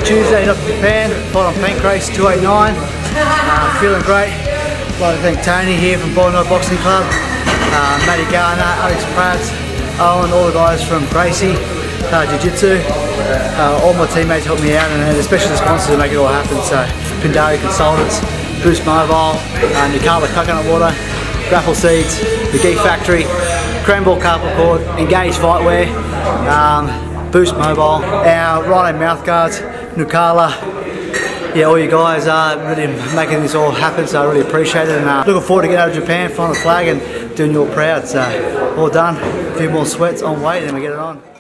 Tuesday, off to Japan, fight on Pancrase 289. Feeling great. I'd like to thank Tony here from Bondi Boxing Club, Matty Garner, Alex Pratt, Owen, all the guys from Gracie, Jiu-Jitsu. All my teammates helped me out, and especially the sponsors to make it all happen. So Pindari Consultants, Boost Mobile, Nukala Coconut Water, Grapple Seeds, The Geek Factory, Cranball Carpal Cord, Engage Fightwear, Boost Mobile, our Rhino Mouth Guards, Nukala. Yeah, all you guys are really making this all happen, so I really appreciate it. And looking forward to getting out of Japan, flying the flag and doing you all proud. So all done, a few more sweats on weight and we get it on.